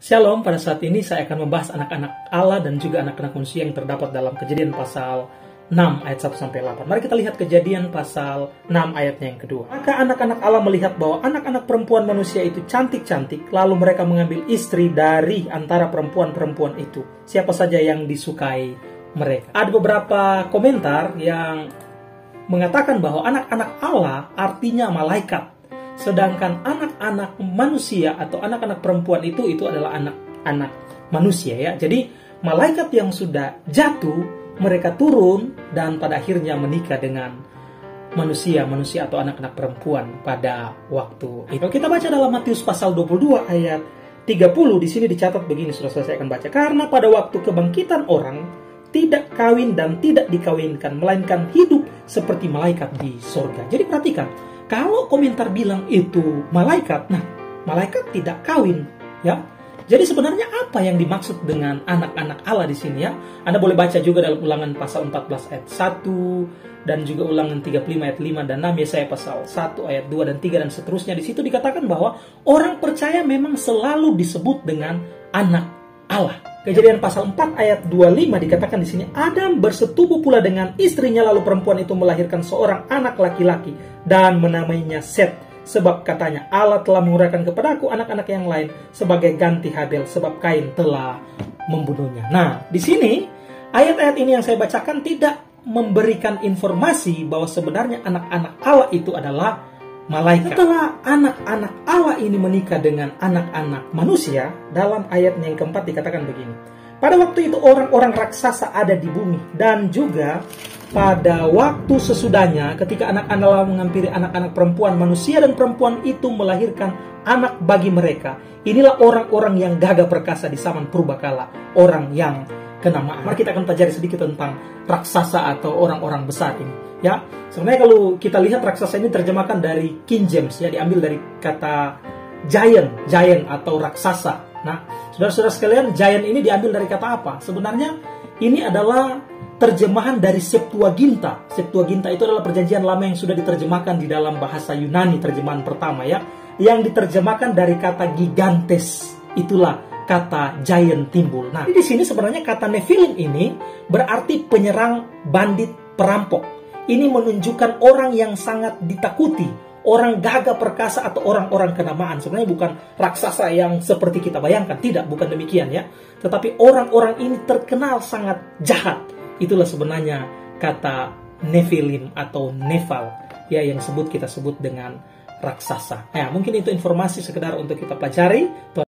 Shalom, pada saat ini saya akan membahas anak-anak Allah dan juga anak-anak manusia yang terdapat dalam Kejadian pasal 6 ayat 1-8. Mari kita lihat Kejadian pasal 6 ayatnya yang kedua. Maka anak-anak Allah melihat bahwa anak-anak perempuan manusia itu cantik-cantik, lalu mereka mengambil istri dari antara perempuan-perempuan itu, siapa saja yang disukai mereka. Ada beberapa komentar yang mengatakan bahwa anak-anak Allah artinya malaikat. Sedangkan anak-anak manusia atau anak-anak perempuan itu adalah anak-anak manusia ya. Jadi malaikat yang sudah jatuh, mereka turun dan pada akhirnya menikah dengan manusia atau anak-anak perempuan pada waktu itu. Kita baca dalam Matius pasal 22 ayat 30, di sini dicatat begini, saudara, saya akan baca. Karena pada waktu kebangkitan orang tidak kawin dan tidak dikawinkan, melainkan hidup seperti malaikat di sorga. Jadi perhatikan, kalau komentar bilang itu malaikat, nah malaikat tidak kawin, ya. Jadi sebenarnya apa yang dimaksud dengan anak-anak Allah di sini ya? Anda boleh baca juga dalam Ulangan pasal 14 ayat 1 dan juga Ulangan 35 ayat 5 dan 6, Yesaya pasal 1 ayat 2 dan 3 dan seterusnya. Di situ dikatakan bahwa orang percaya memang selalu disebut dengan anak Allah. Kejadian pasal 4 ayat 25 dikatakan di sini, Adam bersetubuh pula dengan istrinya, lalu perempuan itu melahirkan seorang anak laki-laki dan menamainya Set, sebab katanya, Allah telah menguraikan kepadaku anak-anak yang lain sebagai ganti Habel, sebab Kain telah membunuhnya. Nah, di sini ayat-ayat ini yang saya bacakan tidak memberikan informasi bahwa sebenarnya anak-anak Allah itu adalah malaikat. Setelah anak-anak Allah ini menikah dengan anak-anak manusia, dalam ayatnya yang keempat dikatakan begini. Pada waktu itu orang-orang raksasa ada di bumi, dan juga pada waktu sesudahnya ketika anak-anak Allah menghampiri anak-anak perempuan manusia dan perempuan itu melahirkan anak bagi mereka. Inilah orang-orang yang gagah perkasa di zaman purbakala, orang yang kenamaan. Mari kita akan pelajari sedikit tentang raksasa atau orang-orang besar ini. Ya, sebenarnya kalau kita lihat raksasa ini terjemahkan dari King James ya, diambil dari kata giant atau raksasa. Nah, saudara-saudara sekalian, giant ini diambil dari kata apa? Sebenarnya ini adalah terjemahan dari Septuaginta. Septuaginta itu adalah perjanjian lama yang sudah diterjemahkan di dalam bahasa Yunani, terjemahan pertama ya, yang diterjemahkan dari kata gigantes. Itulah kata giant timbul. Nah, di sini sebenarnya kata Nephilim ini berarti penyerang, bandit, perampok. Ini menunjukkan orang yang sangat ditakuti, orang gagah perkasa atau orang-orang kenamaan. Sebenarnya bukan raksasa yang seperti kita bayangkan, tidak, bukan demikian ya. Tetapi orang-orang ini terkenal sangat jahat. Itulah sebenarnya kata Nephilim atau Nephal ya, yang kita sebut dengan raksasa. Nah, mungkin itu informasi sekedar untuk kita pelajari.